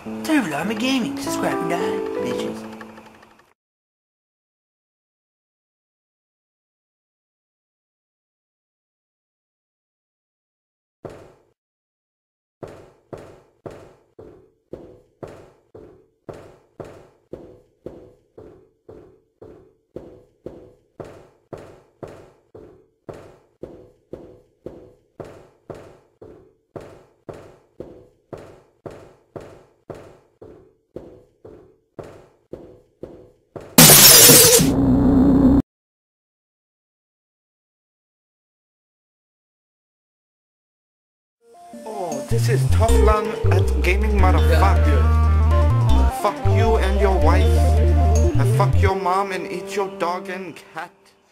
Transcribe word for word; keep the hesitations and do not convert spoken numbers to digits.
Server Army Gaming. Subscribe and die, bitches. Oh, this is Tough Lang at Gaming, motherfucker. Fuck you and your wife. And fuck your mom and eat your dog and cat.